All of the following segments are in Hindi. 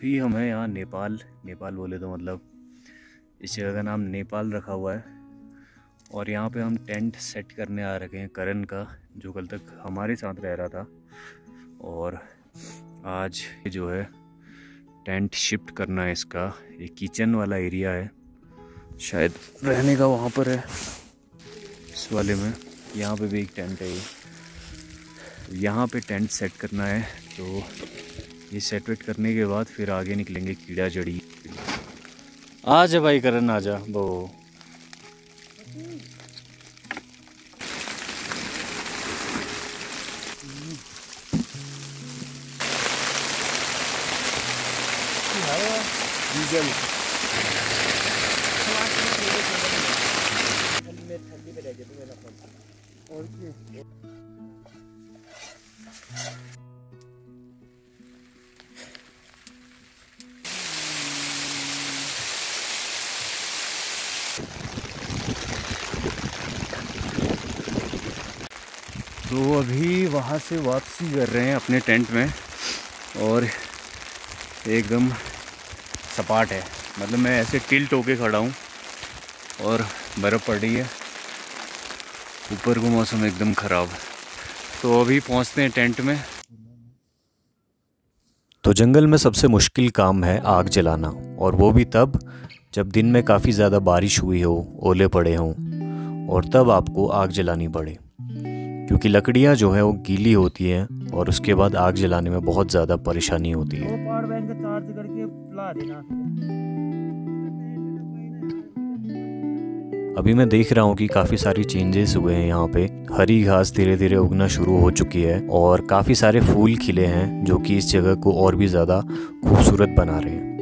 अभी हम हैं यहाँ नेपाल। नेपाल बोले तो मतलब इस जगह का नाम नेपाल रखा हुआ है। और यहाँ पे हम टेंट सेट करने आ रखे हैं करण का, जो कल तक हमारे साथ रह रहा था। और आज जो है टेंट शिफ्ट करना है इसका। ये किचन वाला एरिया है, शायद रहने का वहाँ पर है इस वाले में। यहाँ पे भी एक टेंट है। यहाँ पे टेंट सेट करना है, तो ये सेट वेट करने के बाद फिर आगे निकलेंगे कीड़ा जड़ी। आजा भाई करण आजा वो। डीजल तो अभी वहाँ से वापसी कर रहे हैं अपने टेंट में। और एकदम सपाट है, मतलब मैं ऐसे टिल्ट होके खड़ा हूँ और बर्फ़ पड़ रही है। ऊपर को मौसम एकदम ख़राब। तो अभी पहुँचते हैं टेंट में। तो जंगल में सबसे मुश्किल काम है आग जलाना, और वो भी तब जब दिन में काफ़ी ज़्यादा बारिश हुई हो, ओले पड़े हों, और तब आपको आग जलानी पड़े, क्योंकि लकड़ियाँ जो है वो गीली होती हैं और उसके बाद आग जलाने में बहुत ज़्यादा परेशानी होती है। अभी मैं देख रहा हूँ कि काफ़ी सारी चेंजेस हुए हैं यहाँ पे। हरी घास धीरे धीरे उगना शुरू हो चुकी है और काफ़ी सारे फूल खिले हैं, जो कि इस जगह को और भी ज़्यादा खूबसूरत बना रहे हैं।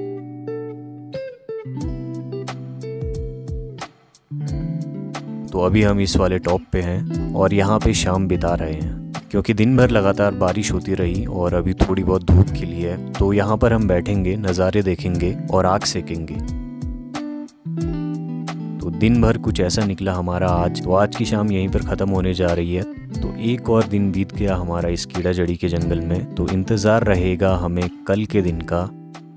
तो अभी हम इस वाले टॉप पे हैं और यहाँ पे शाम बिता रहे हैं, क्योंकि दिन भर लगातार बारिश होती रही और अभी थोड़ी बहुत धूप खिली है। तो यहाँ पर हम बैठेंगे, नज़ारे देखेंगे और आग सेकेंगे। तो दिन भर कुछ ऐसा निकला हमारा आज। तो आज की शाम यहीं पर ख़त्म होने जा रही है। तो एक और दिन बीत गया हमारा इस कीड़ा जड़ी के जंगल में। तो इंतज़ार रहेगा हमें कल के दिन का।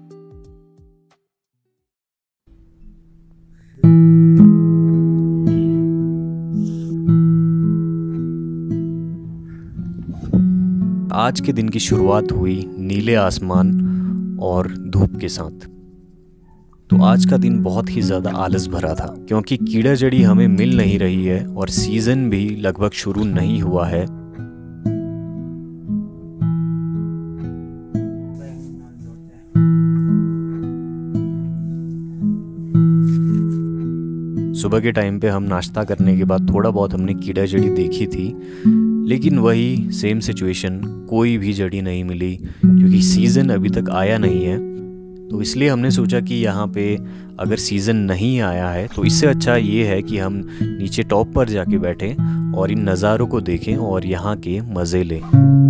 आज के दिन की शुरुआत हुई नीले आसमान और धूप के साथ। तो आज का दिन बहुत ही ज़्यादा आलस भरा था, क्योंकि कीड़ा जड़ी हमें मिल नहीं रही है और सीज़न भी लगभग शुरू नहीं हुआ है। सुबह के टाइम पे हम नाश्ता करने के बाद थोड़ा बहुत हमने कीड़ा जड़ी देखी थी, लेकिन वही सेम सिचुएशन, कोई भी जड़ी नहीं मिली, क्योंकि सीज़न अभी तक आया नहीं है। तो इसलिए हमने सोचा कि यहाँ पे अगर सीज़न नहीं आया है तो इससे अच्छा ये है कि हम नीचे टॉप पर जाके बैठें और इन नज़ारों को देखें और यहाँ के मज़े लें।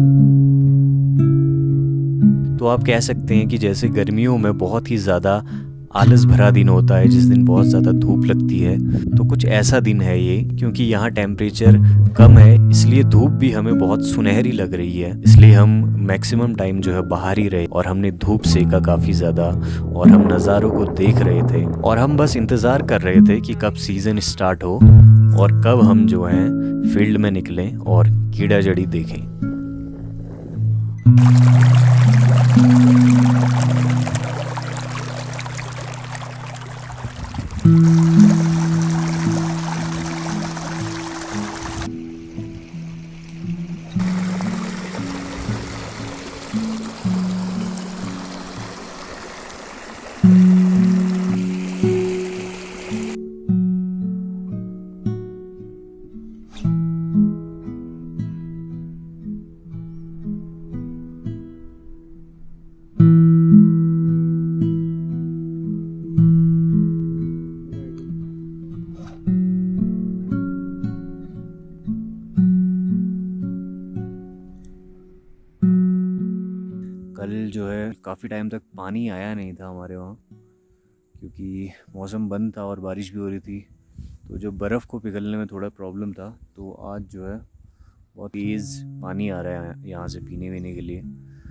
तो आप कह सकते हैं कि जैसे गर्मियों में बहुत ही ज़्यादा आलस भरा दिन होता है, जिस दिन बहुत ज़्यादा धूप लगती है, तो कुछ ऐसा दिन है ये। क्योंकि यहाँ टेम्परेचर कम है, इसलिए धूप भी हमें बहुत सुनहरी लग रही है। इसलिए हम मैक्सिमम टाइम जो है बाहर ही रहे और हमने धूप सेका काफ़ी ज़्यादा, और हम नज़ारों को देख रहे थे और हम बस इंतज़ार कर रहे थे कि कब सीज़न स्टार्ट हो और कब हम जो हैं फील्ड में निकलें और कीड़ा जड़ी देखें। कल जो है काफ़ी टाइम तक पानी आया नहीं था हमारे वहाँ, क्योंकि मौसम बंद था और बारिश भी हो रही थी, तो जो बर्फ़ को पिघलने में थोड़ा प्रॉब्लम था। तो आज जो है बहुत तेज़ पानी आ रहा है यहाँ से पीने वीने के लिए।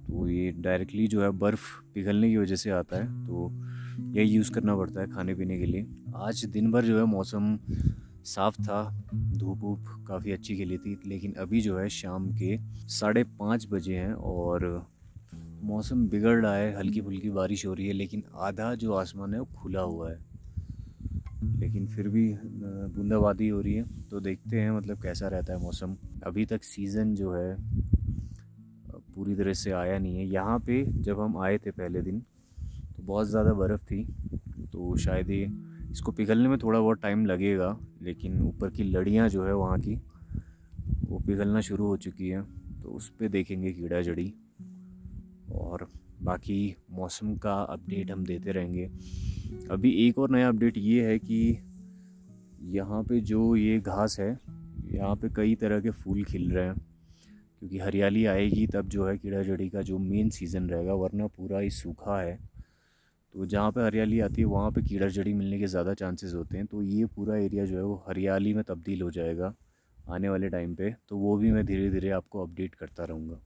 तो ये डायरेक्टली जो है बर्फ़ पिघलने की वजह से आता है, तो यही यूज़ करना पड़ता है खाने पीने के लिए। आज दिन भर जो है मौसम साफ़ था, धूप वूप काफ़ी अच्छी खिली थी, लेकिन अभी जो है शाम के 5:30 बजे हैं और मौसम बिगड़ रहा है, हल्की फुल्की बारिश हो रही है, लेकिन आधा जो आसमान है वो खुला हुआ है, लेकिन फिर भी बूंदाबांदी हो रही है। तो देखते हैं मतलब कैसा रहता है मौसम। अभी तक सीज़न जो है पूरी तरह से आया नहीं है। यहाँ पे जब हम आए थे पहले दिन तो बहुत ज़्यादा बर्फ़ थी, तो शायद ये इसको पिघलने में थोड़ा बहुत टाइम लगेगा, लेकिन ऊपर की लड़ियाँ जो है वहाँ की वो पिघलना शुरू हो चुकी हैं, तो उस पर देखेंगे कीड़ा जड़ी। और बाकी मौसम का अपडेट हम देते रहेंगे। अभी एक और नया अपडेट ये है कि यहाँ पे जो ये घास है, यहाँ पे कई तरह के फूल खिल रहे हैं, क्योंकि हरियाली आएगी तब जो है कीड़ा जड़ी का जो मेन सीज़न रहेगा, वरना पूरा ही सूखा है। तो जहाँ पे हरियाली आती है वहाँ पे कीड़ा जड़ी मिलने के ज़्यादा चांसेस होते हैं, तो ये पूरा एरिया जो है वो हरियाली में तब्दील हो जाएगा आने वाले टाइम पे। तो वो भी मैं धीरे धीरे आपको अपडेट करता रहूँगा।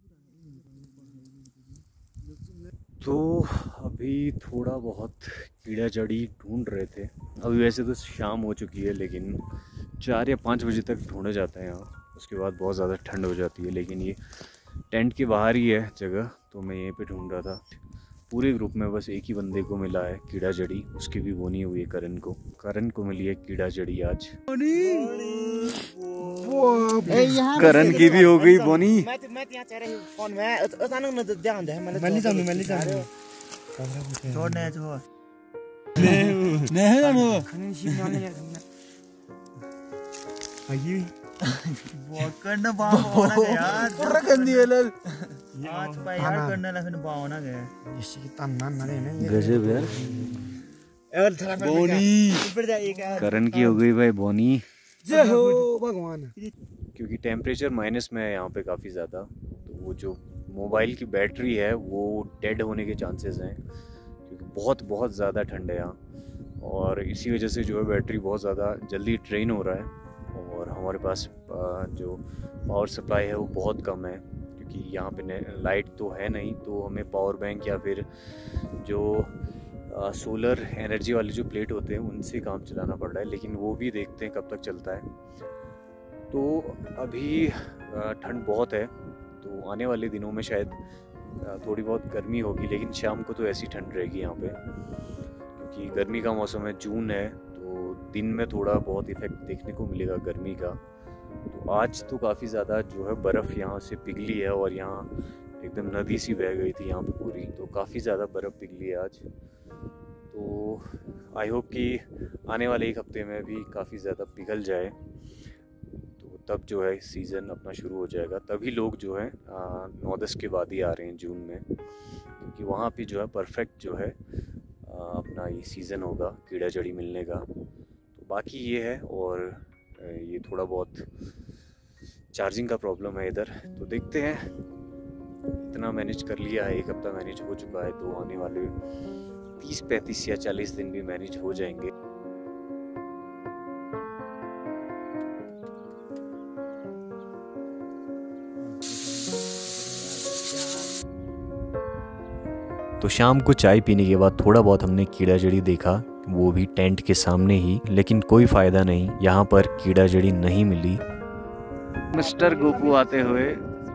तो अभी थोड़ा बहुत कीड़ा जड़ी ढूंढ रहे थे। अभी वैसे तो शाम हो चुकी है, लेकिन 4 या 5 बजे तक ढूंढा जाता है यहाँ, उसके बाद बहुत ज़्यादा ठंड हो जाती है। लेकिन ये टेंट के बाहर ही है जगह, तो मैं यहीं पे ढूंढ रहा था। पूरे ग्रुप में बस एक ही बंदे को मिला है कीड़ा जड़ी, उसकी भी बोनी हुई है करण को मिली है कीड़ा जड़ी आज। करण की भी हो गई बोनी। करण की हो गई भाई बोनी। जय हो भगवान। क्योंकि टेम्परेचर माइनस में है यहाँ पे काफ़ी ज़्यादा, तो वो जो मोबाइल की बैटरी है वो डेड होने के चांसेस हैं, क्योंकि बहुत ज़्यादा ठंड है यहाँ, और इसी वजह से जो है बैटरी बहुत ज़्यादा जल्दी ड्रेन हो रहा है। और हमारे पास जो पावर सप्लाई है वो बहुत कम है, क्योंकि यहाँ पे लाइट तो है नहीं, तो हमें पावर बैंक या फिर जो सोलर एनर्जी वाले जो प्लेट होते हैं उनसे काम चलाना पड़ रहा है, लेकिन वो भी देखते हैं कब तक चलता है। तो अभी ठंड बहुत है, तो आने वाले दिनों में शायद थोड़ी बहुत गर्मी होगी, लेकिन शाम को तो ऐसी ठंड रहेगी यहाँ पे, क्योंकि गर्मी का मौसम है, जून है, तो दिन में थोड़ा बहुत इफेक्ट देखने को मिलेगा गर्मी का। तो आज तो काफ़ी ज़्यादा जो है बर्फ़ यहाँ से पिघली है, और यहाँ एकदम नदी सी बह गई थी यहाँ पे पूरी, तो काफ़ी ज़्यादा बर्फ़ पिघली है आज। तो आई होप कि आने वाले एक हफ्ते में भी काफ़ी ज़्यादा पिघल जाए, तो तब जो है सीज़न अपना शुरू हो जाएगा। तभी लोग जो है 9-10 के बाद ही आ रहे हैं जून में, क्योंकि वहाँ पे जो है परफेक्ट जो है अपना ये सीज़न होगा कीड़ा जड़ी मिलने का। तो बाकी ये है, और ये थोड़ा बहुत चार्जिंग का प्रॉब्लम है इधर, तो देखते हैं। इतना मैनेज कर लिया है, एक हफ्ता मैनेज हो चुका है, तो आने वाले 30, 35 या 40 दिन भी मैनेज हो जाएंगे। तो शाम को चाय पीने के बाद थोड़ा बहुत हमने कीड़ा जड़ी देखा, वो भी टेंट के सामने ही, लेकिन कोई फ़ायदा नहीं, यहाँ पर कीड़ा जड़ी नहीं मिली। मिस्टर गोकू आते हुए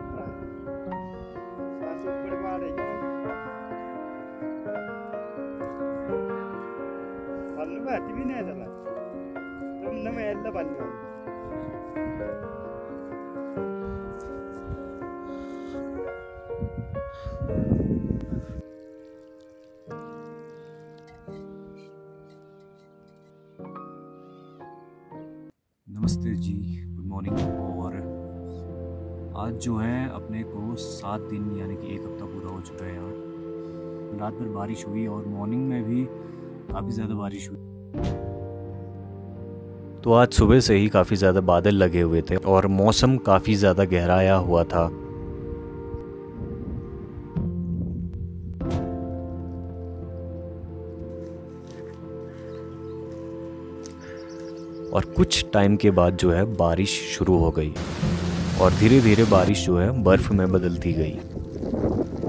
नमस्ते जी, गुड मॉर्निंग। और आज जो है अपने को 7 दिन यानी कि एक हफ्ता पूरा हो चुका है यहाँ। रात भर बारिश हुई और मॉर्निंग में भी काफ़ी ज़्यादा बारिश हुई। तो आज सुबह से ही काफ़ी ज़्यादा बादल लगे हुए थे और मौसम काफ़ी ज़्यादा गहराया हुआ था। और कुछ टाइम के बाद जो है बारिश शुरू हो गई और धीरे धीरे बारिश जो है बर्फ़ में बदलती गई।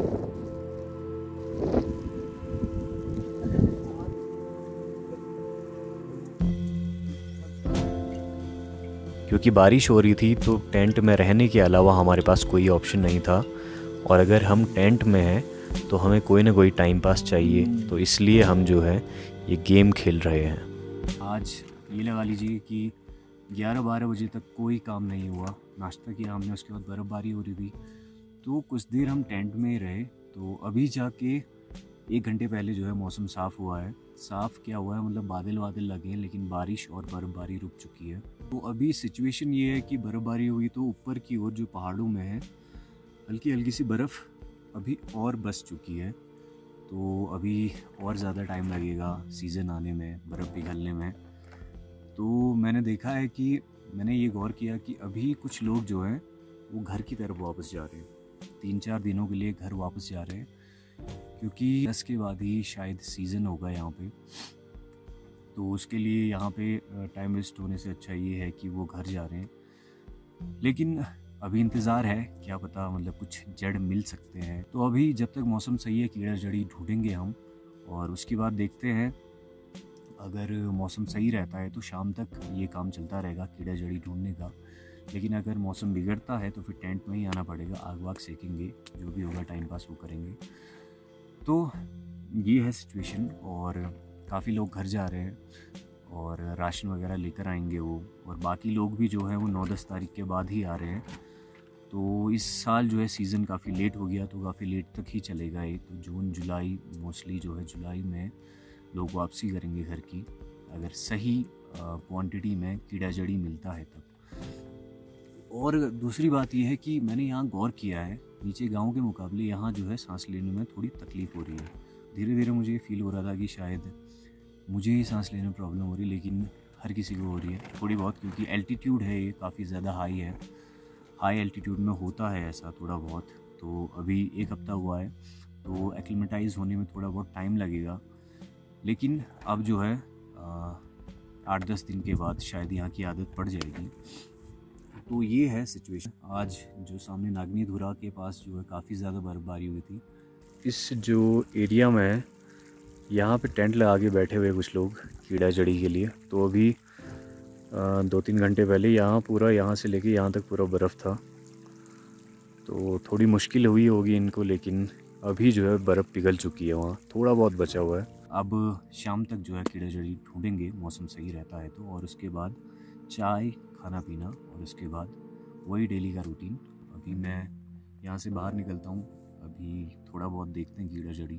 क्योंकि बारिश हो रही थी तो टेंट में रहने के अलावा हमारे पास कोई ऑप्शन नहीं था, और अगर हम टेंट में हैं तो हमें कोई ना कोई टाइम पास चाहिए, तो इसलिए हम जो है ये गेम खेल रहे हैं। आज ये लगा लीजिए कि 11-12 बजे तक कोई काम नहीं हुआ। नाश्ता किया हमने, उसके बाद बर्फ़बारी हो रही थी तो कुछ देर हम टेंट में ही रहे। तो अभी जाके 1 घंटे पहले जो है मौसम साफ़ हुआ है। साफ़ क्या हुआ है मतलब बादल लगे हैं, लेकिन बारिश और बर्फ़बारी रुक चुकी है। तो अभी सिचुएशन ये है कि बर्फ़बारी हुई तो ऊपर की ओर जो पहाड़ों में है हल्की हल्की सी बर्फ़ अभी और बस चुकी है। तो अभी और ज़्यादा टाइम लगेगा सीज़न आने में, बर्फ़ पिघलने में। तो मैंने देखा है कि मैंने ये गौर किया कि अभी कुछ लोग जो हैं वो घर की तरफ वापस जा रहे हैं, 3-4 दिनों के लिए घर वापस जा रहे हैं, क्योंकि 10 के बाद ही शायद सीज़न होगा यहाँ पे। तो उसके लिए यहाँ पे टाइम वेस्ट होने से अच्छा ये है कि वो घर जा रहे हैं। लेकिन अभी इंतज़ार है, क्या पता मतलब कुछ जड़ मिल सकते हैं। तो अभी जब तक मौसम सही है कीड़ा जड़ी ढूंढेंगे हम, और उसके बाद देखते हैं अगर मौसम सही रहता है तो शाम तक ये काम चलता रहेगा कीड़ा जड़ी ढूंढने का। लेकिन अगर मौसम बिगड़ता है तो फिर टेंट में ही आना पड़ेगा, आग वाग सेकेंगे, जो भी होगा टाइम पास वो करेंगे। तो ये है सिचुएशन, और काफ़ी लोग घर जा रहे हैं और राशन वगैरह लेकर आएंगे वो, और बाकी लोग भी जो है वो 9-10 तारीख के बाद ही आ रहे हैं। तो इस साल जो है सीज़न काफ़ी लेट हो गया, तो काफ़ी लेट तक ही चलेगा ये। तो जून जुलाई मोस्टली जो है जुलाई में लोग वापसी करेंगे घर की, अगर सही क्वांटिटी में कीड़ा जड़ी मिलता है तब। और दूसरी बात यह है कि मैंने यहाँ गौर किया है, नीचे गांव के मुकाबले यहाँ जो है सांस लेने में थोड़ी तकलीफ़ हो रही है। धीरे धीरे मुझे फील हो रहा था कि शायद मुझे ही सांस लेने में प्रॉब्लम हो रही है, लेकिन हर किसी को हो रही है थोड़ी बहुत, क्योंकि एल्टीट्यूड है ये काफ़ी ज़्यादा हाई है। हाई एल्टीट्यूड में होता है ऐसा थोड़ा बहुत। तो अभी 1 हफ्ता हुआ है तो एक्लिमेटाइज़ होने में थोड़ा बहुत टाइम लगेगा, लेकिन अब जो है 8-10 दिन के बाद शायद यहाँ की आदत पड़ जाएगी। तो ये है सिचुएशन। आज जो सामने नागनी धुरा के पास जो है काफ़ी ज़्यादा बर्फ़बारी हुई थी। इस जो एरिया में है यहाँ पे टेंट लगा के बैठे हुए कुछ लोग कीड़ा जड़ी के लिए। तो अभी 2-3 घंटे पहले यहाँ से लेके यहाँ तक पूरा बर्फ़ था, तो थोड़ी मुश्किल हुई होगी इनको, लेकिन अभी जो है बर्फ़ पिघल चुकी है, वहाँ थोड़ा बहुत बचा हुआ है। अब शाम तक जो है कीड़ा जड़ी ढूंढेंगे, मौसम सही रहता है तो, और उसके बाद चाय खाना पीना, और उसके बाद वही डेली का रूटीन। अभी मैं यहाँ से बाहर निकलता हूँ, अभी थोड़ा बहुत देखते हैं कीड़ा जड़ी।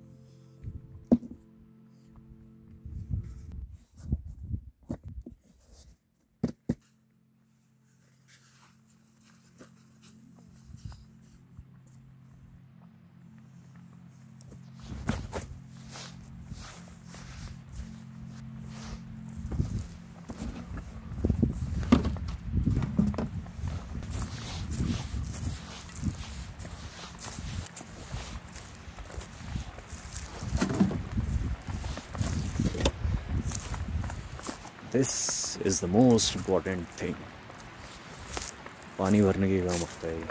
This is the most important thing, पानी भरने के काम आता है ये।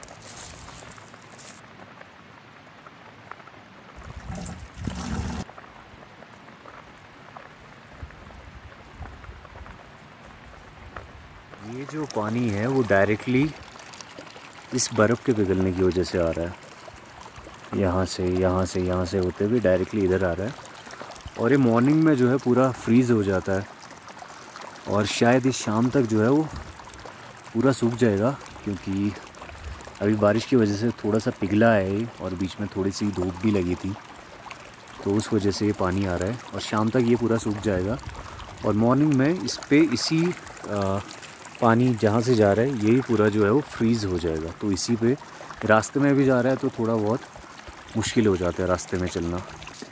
ये जो पानी है वो डायरेक्टली इस बर्फ़ के पिघलने की वजह से आ रहा है, यहाँ से होते हुए डायरेक्टली इधर आ रहा है। और ये मॉर्निंग में जो है पूरा फ्रीज़ हो जाता है, और शायद इस शाम तक जो है वो पूरा सूख जाएगा, क्योंकि अभी बारिश की वजह से थोड़ा सा पिघला है ये, और बीच में थोड़ी सी धूप भी लगी थी, तो उस वजह से ये पानी आ रहा है। और शाम तक ये पूरा सूख जाएगा, और मॉर्निंग में इस पे इसी पानी जहाँ से जा रहा है यही पूरा जो है वो फ्रीज़ हो जाएगा। तो इसी पे रास्ते में भी जा रहा है तो थोड़ा बहुत मुश्किल हो जाता है रास्ते में चलना।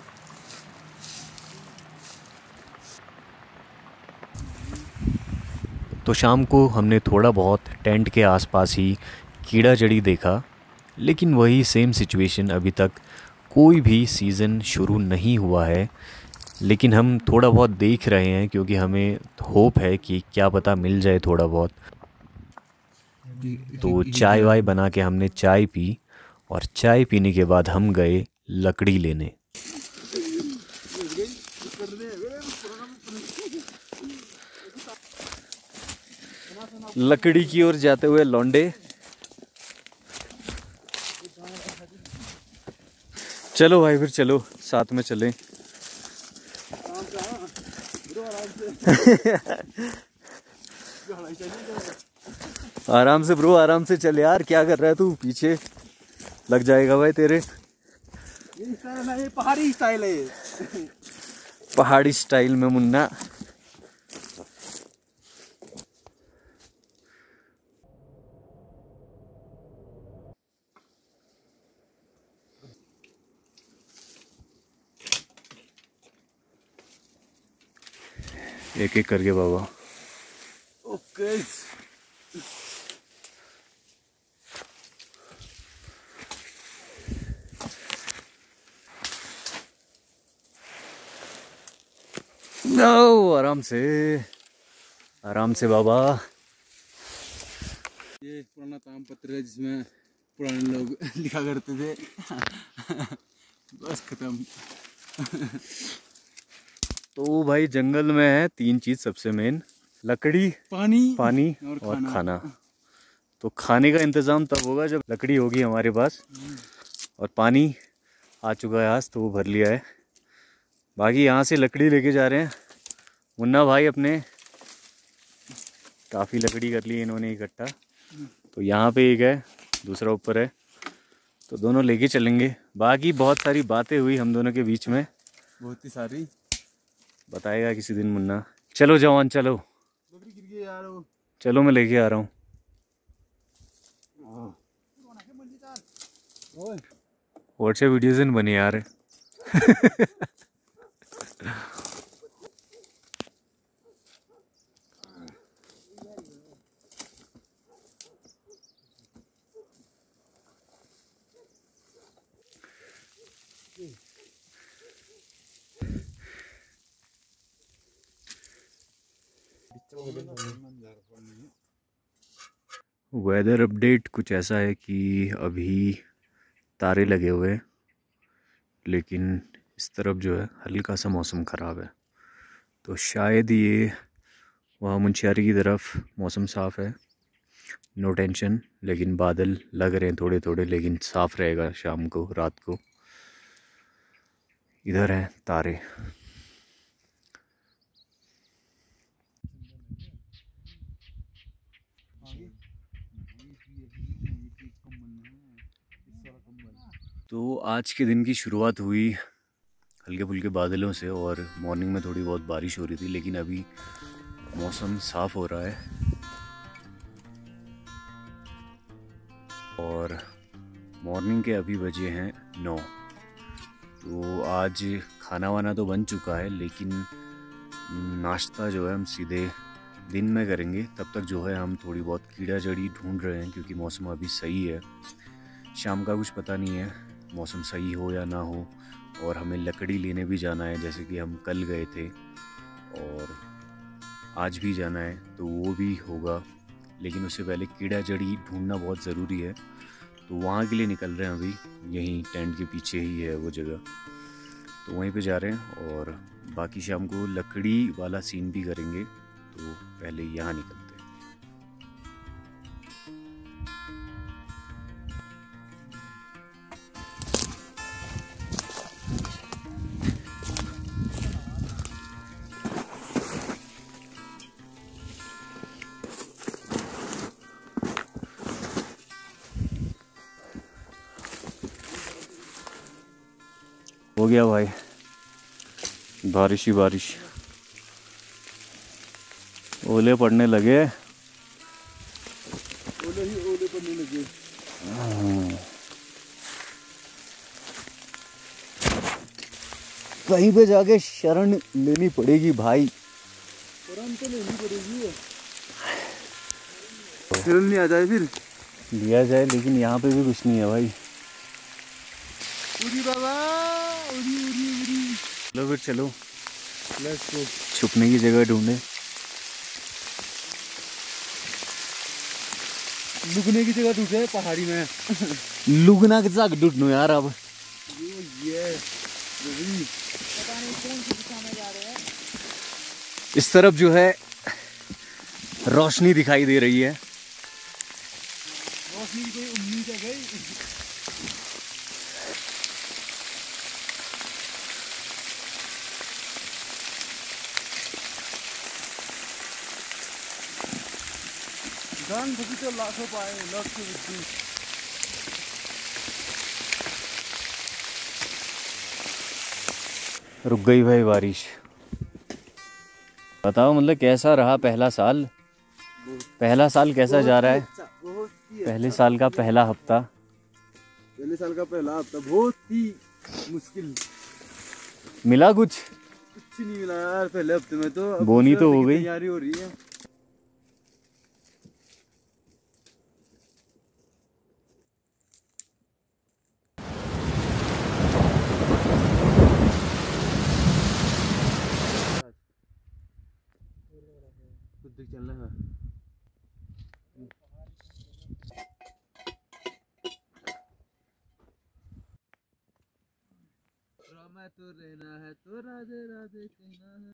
तो शाम को हमने थोड़ा बहुत टेंट के आसपास ही कीड़ा जड़ी देखा, लेकिन वही सेम सिचुएशन, अभी तक कोई भी सीज़न शुरू नहीं हुआ है। लेकिन हम थोड़ा बहुत देख रहे हैं, क्योंकि हमें होप है कि क्या पता मिल जाए थोड़ा बहुत। तो चाय वाय बना के हमने चाय पी, और चाय पीने के बाद हम गए लकड़ी लेने। लकड़ी की ओर जाते हुए लौंडे। चलो भाई फिर चलो साथ में चलें। आराम से ब्रो, आराम से चल यार, क्या कर रहा है तू? पीछे लग जाएगा भाई तेरे। ये पहाड़ी स्टाइल है। पहाड़ी स्टाइल में मुन्ना। एक एक करके बाबा। ओके। नो, आराम से, आराम से बाबा। ये पुराना तामपत्र है जिसमें पुराने लोग लिखा करते थे। बस खत्म। तो भाई जंगल में है 3 चीज सबसे मेन, लकड़ी, पानी और खाना। तो खाने का इंतज़ाम तब होगा जब लकड़ी होगी हमारे पास, और पानी आ चुका है आज तो वो भर लिया है। बाकी यहाँ से लकड़ी लेके जा रहे हैं मुन्ना भाई अपने, काफ़ी लकड़ी कर ली इन्होंने इकट्ठा। तो यहाँ पे एक है, दूसरा ऊपर है, तो दोनों लेके चलेंगे। बाकी बहुत सारी बातें हुई हम दोनों के बीच में, बहुत ही सारी, बताएगा किसी दिन मुन्ना। चलो जवान चलो, लकड़ी गिर गई यार वो। चलो मैं लेके आ रहा हूँ। व्हाट्सएप वीडियोज़ बने यार। वेदर अपडेट कुछ ऐसा है कि अभी तारे लगे हुए हैं, लेकिन इस तरफ जो है हल्का सा मौसम ख़राब है। तो शायद ये वहाँ मुंशियारी की तरफ मौसम साफ़ है, नो टेंशन। लेकिन बादल लग रहे हैं थोड़े थोड़े, लेकिन साफ़ रहेगा शाम को, रात को। इधर हैं तारे। तो आज के दिन की शुरुआत हुई हल्के फुल्के बादलों से, और मॉर्निंग में थोड़ी बहुत बारिश हो रही थी, लेकिन अभी मौसम साफ़ हो रहा है। और मॉर्निंग के अभी बजे हैं 9। तो आज खाना वाना तो बन चुका है, लेकिन नाश्ता जो है हम सीधे दिन में करेंगे। तब तक जो है हम थोड़ी बहुत कीड़ा जड़ी ढूंढ रहे हैं, क्योंकि मौसम अभी सही है। शाम का कुछ पता नहीं है, मौसम सही हो या ना हो। और हमें लकड़ी लेने भी जाना है, जैसे कि हम कल गए थे और आज भी जाना है, तो वो भी होगा। लेकिन उससे पहले कीड़ा जड़ी ढूंढना बहुत ज़रूरी है, तो वहाँ के लिए निकल रहे हैं अभी। यहीं टेंट के पीछे ही है वो जगह, तो वहीं पे जा रहे हैं। और बाकी शाम को लकड़ी वाला सीन भी करेंगे, तो पहले यहाँ निकलते हैं। हो गया भाई, बारिश ही बारिश, ओले पड़ने लगे। ओले ही ओले पड़ने लगे। कहीं पे जाके शरण लेनी पड़ेगी भाई। शरण तो लेनी पड़ेगी, शरण नहीं आ जाए फिर लिया जाए, लेकिन यहाँ पे भी कुछ नहीं है भाई। उरी बाबा, उरी उरी उरी। चलो फिर चलो, लेट्स गो। छुपने की जगह ढूंढे। लुकने की जगह ढूंढे पहाड़ी में। लुगना के साथ ढूंढनो यार अब। ये पता नहीं कौन सी दिशा में जा रहे हैं। इस तरफ जो है रोशनी दिखाई दे रही है। रोशनी की कोई उम्मीद है गई। गान भगी तो लाखों पाए लौट के विद्युत। रुक गई भाई बारिश। बताओ मतलब कैसा रहा पहला साल? पहला साल कैसा जा रहा है? पहले साल का पहला हफ्ता। पहले साल का पहला हफ्ता बहुत ही मुश्किल। मिला कुछ नहीं मिला यार पहले हफ्ते में तो। बोनी तो हो गई। तैयारी हो रही है। चलना है। तो रहना है तो राधे राधे कहना है।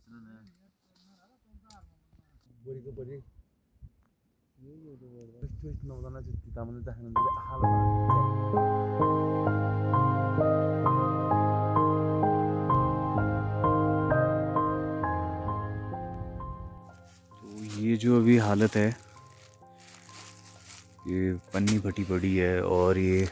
बोरी को बोरी ये तो बोल तो नवदाना चित्ती तामने दहन दे हाल। तो ये जो अभी हालत है, ये पन्नी फटी पड़ी है और ये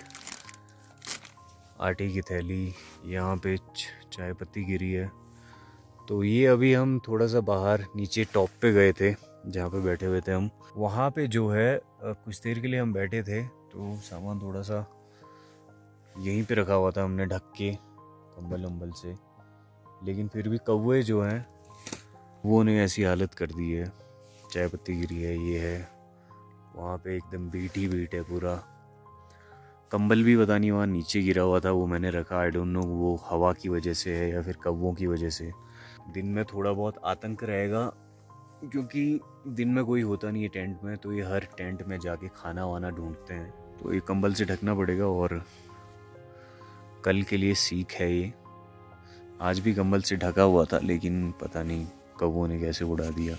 आटे की थैली, यहाँ पे चाय पत्ती गिरी है। तो ये अभी हम थोड़ा सा बाहर नीचे टॉप पे गए थे जहाँ पे बैठे हुए थे हम। वहाँ पे जो है कुछ देर के लिए हम बैठे थे तो सामान थोड़ा सा यहीं पे रखा हुआ था हमने ढक के कंबल वम्बल से, लेकिन फिर भी कौवे जो हैं वो ने ऐसी हालत कर दी है। चाय पत्ती गिरी है, ये है, वहाँ पे एकदम बीट ही बीट है पूरा। कंबल भी पता नहीं वहाँ नीचे गिरा हुआ था, वो मैंने रखा, आई डोंट नो वो हवा की वजह से है या फिर कौवों की वजह से। दिन में थोड़ा बहुत आतंक रहेगा क्योंकि दिन में कोई होता नहीं है टेंट में, तो ये हर टेंट में जाके खाना वाना ढूंढते हैं, तो ये कंबल से ढकना पड़ेगा। और कल के लिए सीख है ये। आज भी कंबल से ढका हुआ था लेकिन पता नहीं कौवों ने कैसे उड़ा दिया।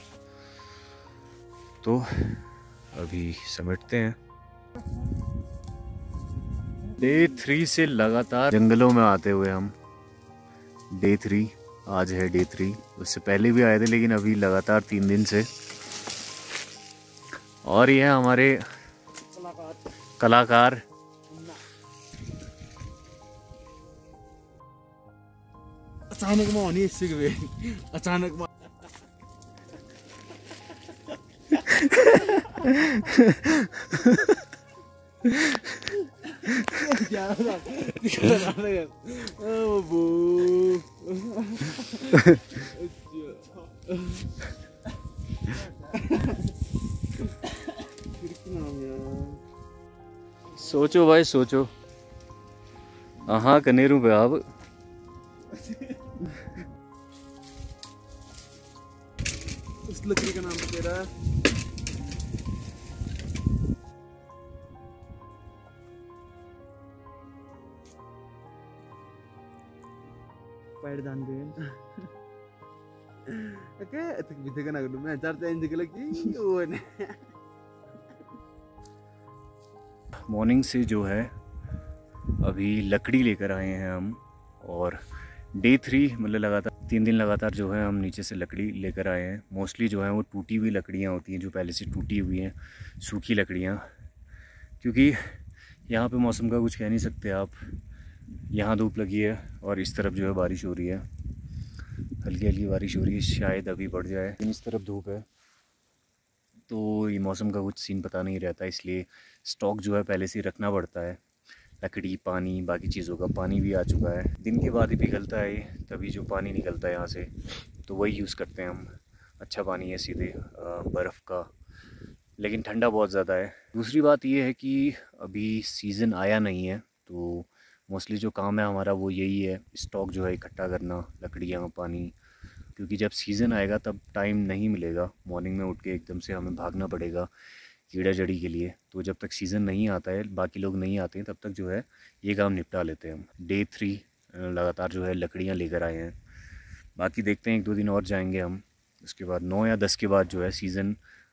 तो अभी समेटते हैं। डे 3 से लगातार जंगलों में आते हुए हम, डे 3 आज है, डे 3। उससे पहले भी आए थे लेकिन अभी लगातार 3 दिन से। और ये है हमारे कलाकार। अचानक में होनी सीख गए अचानक में। क्या सोचो भाई सोचो, हाँ कनेरू पे आप उस लकड़ी का नाम तेरा पैर दान दे। ओके तक बीते का ना करूं मैं चार टाइम दिखला कि वो ने। मॉर्निंग से जो है अभी लकड़ी लेकर आए हैं हम, और डे 3 मतलब लगातार 3 दिन लगातार जो है हम नीचे से लकड़ी लेकर आए हैं। मोस्टली जो है वो टूटी हुई लकड़ियाँ होती हैं, जो पहले से टूटी हुई हैं, सूखी लकड़ियाँ, क्योंकि यहाँ पे मौसम का कुछ कह नहीं सकते आप। यहाँ धूप लगी है और इस तरफ जो है बारिश हो रही है, हल्की हल्की बारिश हो रही है, शायद अभी बढ़ जाए। लेकिन इस तरफ धूप है तो ये मौसम का कुछ सीन पता नहीं रहता, इसलिए स्टॉक जो है पहले से रखना पड़ता है। लकड़ी, पानी, बाकी चीज़ों का पानी भी आ चुका है, दिन के बाद ही पिघलता है ये, तभी जो पानी निकलता है यहाँ से तो वही यूज़ करते हैं हम। अच्छा पानी है सीधे बर्फ़ का, लेकिन ठंडा बहुत ज़्यादा है। दूसरी बात ये है कि अभी सीज़न आया नहीं है, तो मोस्टली जो काम है हमारा वो यही है, स्टॉक जो है इकट्ठा करना, लकड़ियाँ, पानी, क्योंकि जब सीज़न आएगा तब टाइम नहीं मिलेगा। मॉर्निंग में उठ के एकदम से हमें भागना पड़ेगा कीड़ा जड़ी के लिए, तो जब तक सीज़न नहीं आता है, बाकी लोग नहीं आते हैं, तब तक जो है ये काम निपटा लेते हैं हम। डे 3 लगातार जो है लकड़ियाँ लेकर आए हैं, बाकी देखते हैं 1-2 दिन और जाएंगे हम, उसके बाद 9 या 10 के बाद जो है सीज़न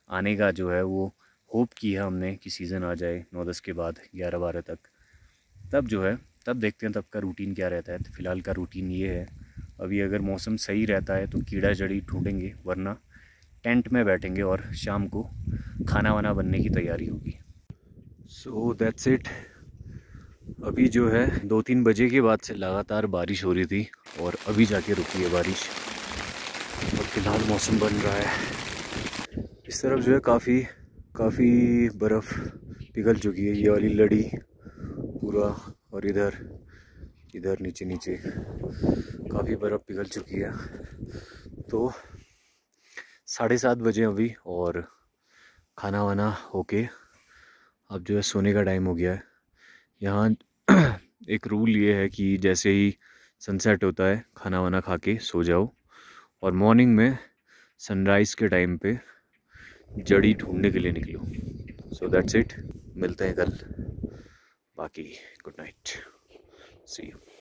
आने का जो है वो होप की है हमने कि सीज़न आ जाए 9-10 के बाद 11-12 तक, तब जो है तब देखते हैं तब का रूटीन क्या रहता है। तो फ़िलहाल का रूटीन ये है, अभी अगर मौसम सही रहता है तो कीड़ा जड़ी ढूंढेंगे, वरना टेंट में बैठेंगे और शाम को खाना वाना बनने की तैयारी होगी। So that's it. अभी जो है 2-3 बजे के बाद से लगातार बारिश हो रही थी और अभी जाके रुकी है बारिश, और फिलहाल मौसम बन रहा है। इस तरफ जो है काफ़ी बर्फ़ पिघल चुकी है, ये वाली लड़ी पूरा, और इधर नीचे काफ़ी बर्फ़ पिघल चुकी है। तो 7:30 बजे अभी, और खाना वाना होके अब जो है सोने का टाइम हो गया है। यहाँ एक रूल ये है कि जैसे ही सनसेट होता है खाना वाना खा के सो जाओ, और मॉर्निंग में सनराइज़ के टाइम पे जड़ी ढूंढने के लिए निकलो। सो दैट्स इट, मिलते हैं कल। बाकी गुड नाइट, सी यू।